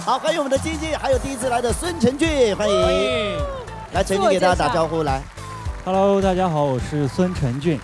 好，欢迎我们的金靖，还有第一次来的孙承俊，欢迎。来，承俊给大家打招呼，来。 Hello， 大家好，我是孙承俊。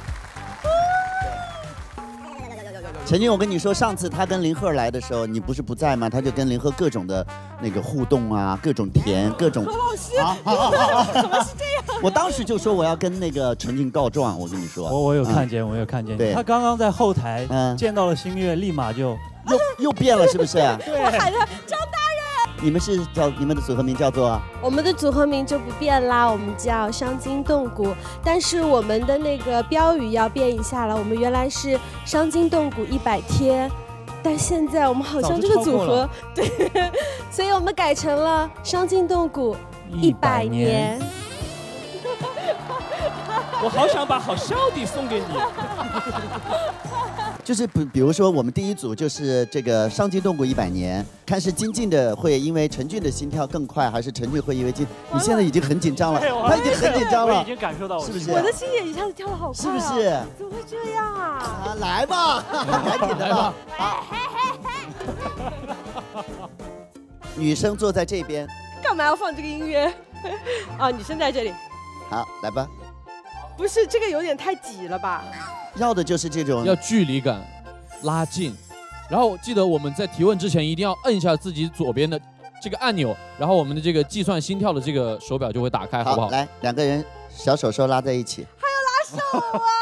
承俊，我跟你说，上次他跟林赫来的时候，你不是不在吗？他就跟林赫各种的那个互动啊，各种甜，各种。 何老师，怎么是这样？ 我当时就说我要跟那个承俊告状，我跟你说。 我有看见，我有看见。他刚刚在后台见到了新月，立马就又变了，是不是？ 对。我喊他张大人。 你们的组合名叫做？ 我们的组合名就不变啦，我们叫伤筋动骨。但是我们的那个标语要变一下了，我们原来是伤筋动骨100天，但现在我们好像这个组合对，所以我们改成了伤筋动骨100年。 我好想把好笑的送给你。 就是比如说我们第一组就是这个伤筋动骨100年，看是金靖的会因为承俊的心跳更快，还是承俊会因为你现在已经很紧张了，他已经很紧张了， 我已经感受到了， 是不是？我的心也一下子跳得好快， 是不是？ 怎么会这样啊？ 来吧，赶紧的吧。女生坐在这边， 干嘛要放这个音乐？啊，女生在这里。 好，来吧。 不是这个有点太挤了吧？ 要的就是这种， 要距离感，拉近。然后记得我们在提问之前一定要摁一下自己左边的这个按钮，然后我们的这个计算心跳的这个手表就会打开，好不好？ 来，两个人小手手拉在一起。 还要拉手啊！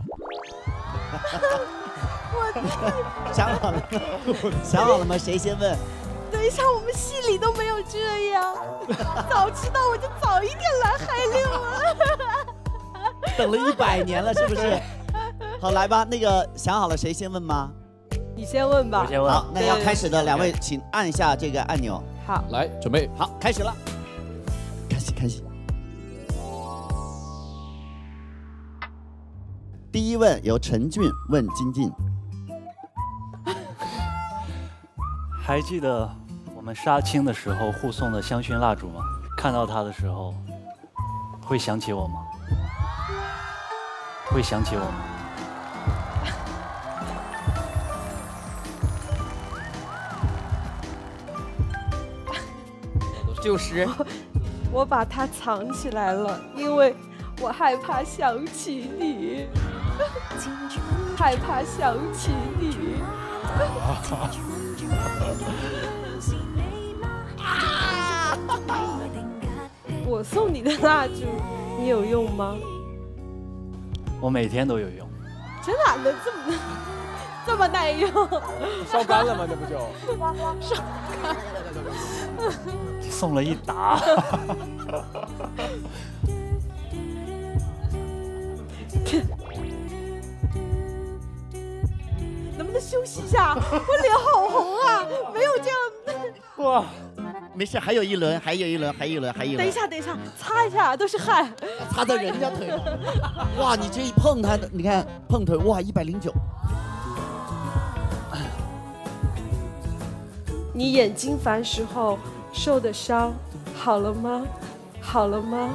我想好了，想好了吗？谁先问？ 等一下，我们戏里都没有这样。早知道我就早一点来海六了。 等了100年了，是不是？好，来吧，那个想好了谁先问吗？ 你先问吧。 我先问。 好，那要开始的两位，请按一下这个按钮。 好， 来准备。 好，开始了。开始。第一问由承俊问金靖。 还记得我们杀青的时候互送的香薰蜡烛吗？看到它的时候，会想起我吗？会想起我吗 ？90。 我把它藏起来了，因为我害怕想起你，害怕想起你。我送你的蜡烛，你有用吗？ 我每天都有用。 真的能这么耐用？ 烧干了吗？这不就？ 烧干。 送了一打。 能不能休息一下？我脸好红啊，没有这样。 哇，没事，还有一轮。 等一下，擦一下，都是汗。 擦到人家腿上。哇，你这一碰他的，你看碰腿，哇，109。 你眼睛烦时候受的伤好了吗？好了吗？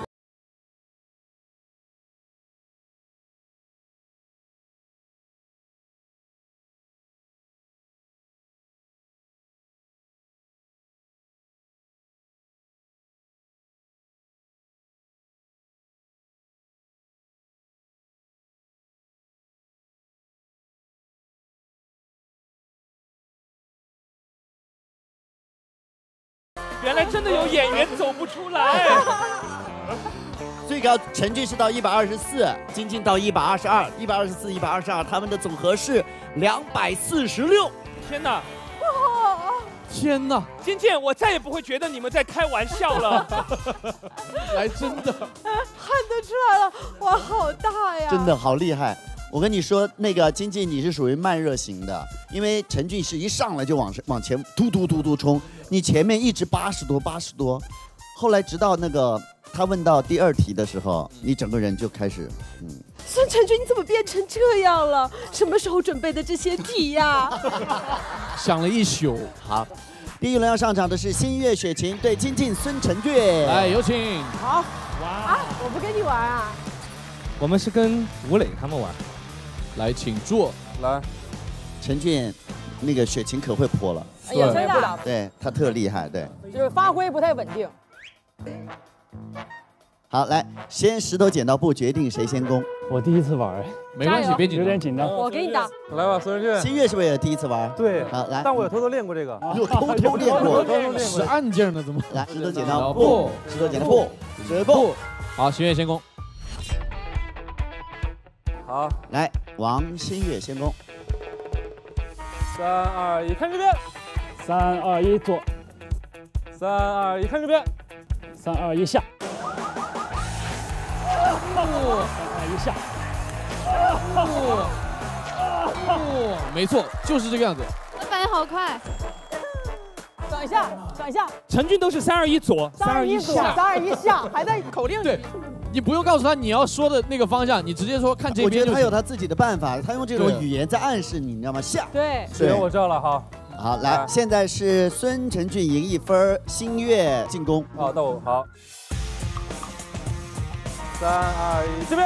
原来真的有演员走不出来。 最高承俊是到124，金靖到122，124、122，他们的总和是246。 天哪！ 天哪！ 金靖，我再也不会觉得你们在开玩笑了。 来，真的， 看得出来了，哇，好大呀！ 真的好厉害。我跟你说，那个金靖你是属于慢热型的，因为承俊是一上来就往前突冲，你前面一直80多，后来直到那个他问到第2题的时候，你整个人就开始， 孙承俊，你怎么变成这样了？什么时候准备的这些题呀？ 想了一宿。 好，第一轮要上场的是新月雪晴对金靖孙承俊， 来有请。 好，哇啊，我不跟你玩啊。 我们是跟吴磊他们玩。 来，请坐。 来， 承俊，那个雪晴可会泼了。 也吹的， 对他特厉害，对。 就是发挥不太稳定。 好，来，先石头剪刀布决定谁先攻。 我第一次玩， 没关系，别紧张， 有点紧张。 我给你打， 来吧，孙仁俊。 新月是不是也第一次玩？ 对， 好来， 但我有偷偷练过这个， 有偷偷练过， 使暗劲呢，怎么？ 来，石头剪刀布，石头剪刀布，石头布。 好，新月先攻。 好， 来，王新月先攻。 3、2、1，看这边。 3、2、1，左。 3、2、1，看这边。 3、2、1，下。3、2、1，下。 没错，就是这个样子。 我反应好快。 转一下，转一下。 陈俊都是3、2、1左 ，3、2、1左，3、2、1下，还在口令里。 对，你不用告诉他你要说的那个方向，你直接说看这边。 我觉得他有他自己的办法，他用这种语言在暗示你，你知道吗？下。 对。 行，我知道了，好。 好，来，现在是孙承俊赢1分，新月进攻。 好，到我好。3、2、1，这边。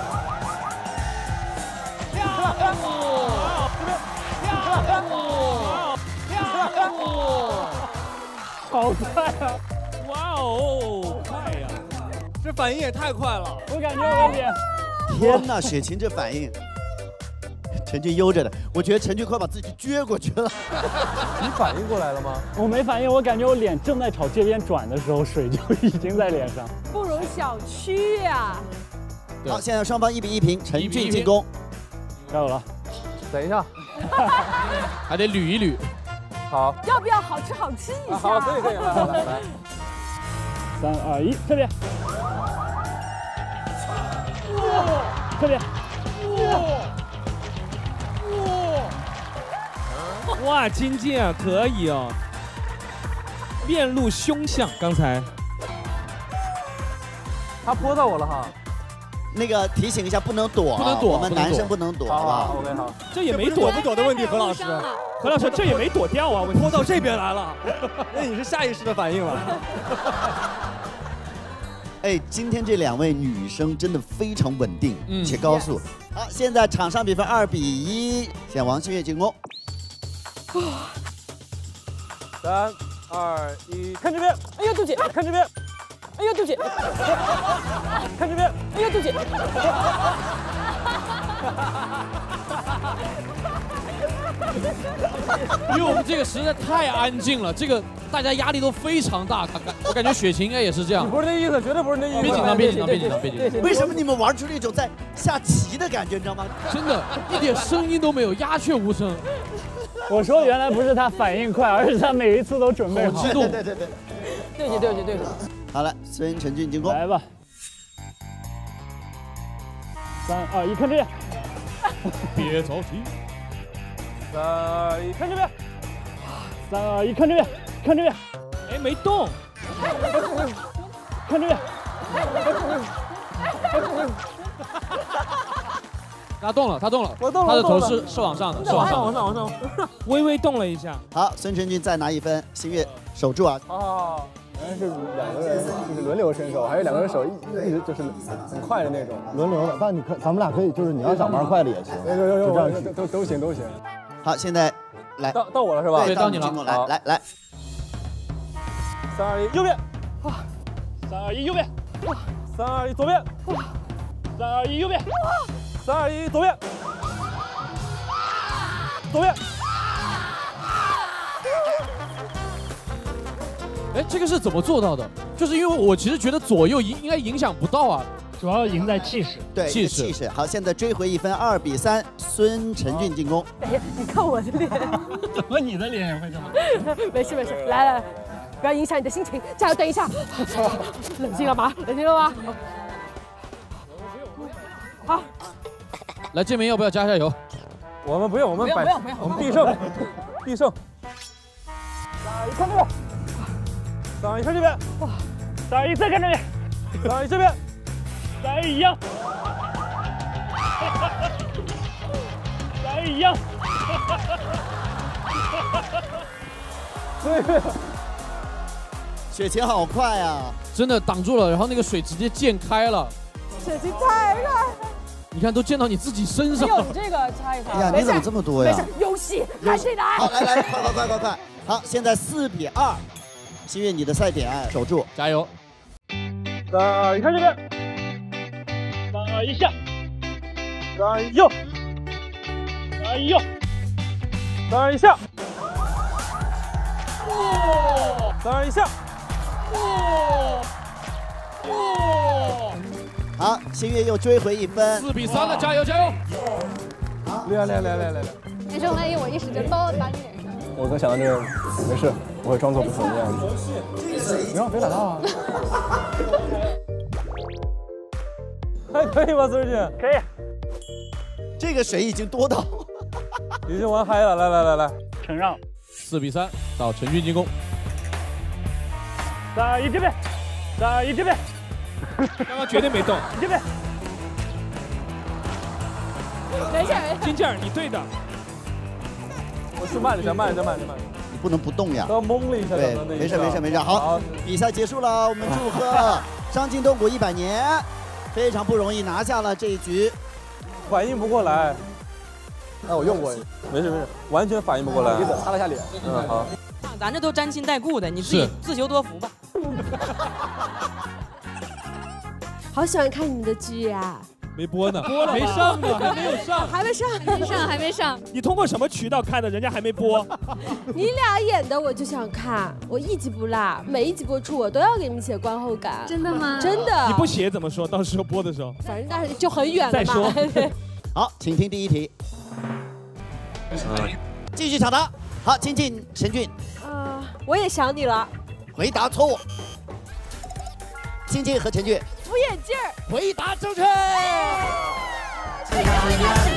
好快啊！哇哦，快呀！ 这反应也太快了， 我感觉我的脸。 天哪，雪晴这反应。 陈俊悠着的，我觉得陈俊快把自己撅过去了。 你反应过来了吗？ 我没反应，我感觉我脸正在朝这边转的时候，水就已经在脸上。 不容小觑呀！ 好，现在双方1比1平，陈俊进攻。 加油了！ 等一下， 还得捋一捋。 好。 要不要好吃好吃一下？ 好，可以，来。 3、2、1，这边。这边。 哇，金靖啊，可以哦，面露凶相。刚才他泼到我了哈。 那个提醒一下，不能躲， 不能躲， 我们男生不能躲，好不好 ？OK， 好。 这也没躲不躲的问题，何老师。 何老师，这也没躲掉啊， 泼到这边来了，那你是下意识的反应了。 哎，今天这2位女生真的非常稳定且高速。好，现在场上比分2比1，现在王新月进攻。 3、2、1，看这边！ 哎呀，对不起， 看这边！ 哎呀，对不起， 看这边！ 哎呀，对不起。 因为我们这个实在太安静了，这个大家压力都非常大。我感觉雪晴应该也是这样。 不是那意思，绝对不是那意思。 别紧张，别紧张，别紧张，别紧张。 为什么你们玩出那种在下棋的感觉，你知道吗？ 真的，一点声音都没有，鸦雀无声。 我说原来不是他反应快，而是他每一次都准备好。 激动。 对不起。 好了，孙承俊进攻。 来吧。3、2、1，看这边。 别着急。 3、2、1，看这边。 3、2、1，看这边，看这边。 哎，没动。 看这边。 他动了，他动了， 我动了， 他的头是往上的，是往上， 微微动了一下。 好，孙承俊再拿1分，新月守住啊。 好。 原来是2个人就是轮流伸手，还有2个人手一直就是很快的那种轮流的。但咱们俩可以就是你要想玩快的也行，就这样都行。 好，现在来到我了是吧？ 对，到你了。 来。 3、2、1，右边。 3、2、1，右边。 3、2、1，左边。 3、2、1，右边。 3、2、1，左边。左边。 哎，这个是怎么做到的？就是因为我其实觉得左右应该影响不到啊， 主要赢在气势。 对，气势。好，现在追回1分，2比3，孙承俊进攻。 哎呀，你看我的脸， 怎么你的脸也会这么？ 没事，来，不要影响你的心情，加油，等一下，冷静了吗？好， 来这边要不要加油？ 我们不用，我们我们必胜。3、2、1，看这边。 3、2、1，看这边。 3、2、1，再看这边。 3、2、1，这边。 3、2、1，一样。3、2、1，一样。 雪晴好快啊！ 真的挡住了，然后那个水直接溅开了。 雪晴太快了。 你看都溅到你自己身上了。 哎呦，你这个擦一擦。 哎呀，你怎么这么多呀？ 没事，游戏看谁来。 好，来，快！好，现在4比2，心月你的赛点守住， 加油！ 你看这边， 一下， 右， 右， 一下，一下， 好，心月又追回1分 ，4比3了，加油！ 厉害！ 没事，万一我一使劲包打你脸上。 我刚想到这个，没事，我会装作不疼的样子。你让别打到啊！ 还可以吧，孙姐？ 可以。 这个水已经多到， 已经玩嗨了，来， 承让。 4比3到陈俊进攻。 1这边，1这边。 刚刚绝对没动。 这边。 没事， 金静儿，你对的。 我是慢点， 你不能不动呀。 刚懵了一下。 对，没事。好，比赛结束了，我们祝贺伤筋动骨100年，非常不容易拿下了这一局。 反应不过来。 那我用过。 没事，完全反应不过来。 鼻子擦了下脸。 好。 咱这都沾亲带故的，你自己自求多福吧。 好喜欢看你们的剧呀。 没播呢， 播了， 没上呢，还没有上， 还没上。 你通过什么渠道看的？人家还没播。 你俩演的我就想看，我一集不落，每一集播出我都要给你们写观后感。 真的吗？ 真的。 你不写怎么说？到时候播的时候。 反正那就很远了再说。 好，请听第1题。继续抢答。好，金靖、陈俊。 我也想你了。 回答错误。金靖和陈俊。 敷眼镜儿。 回答正确。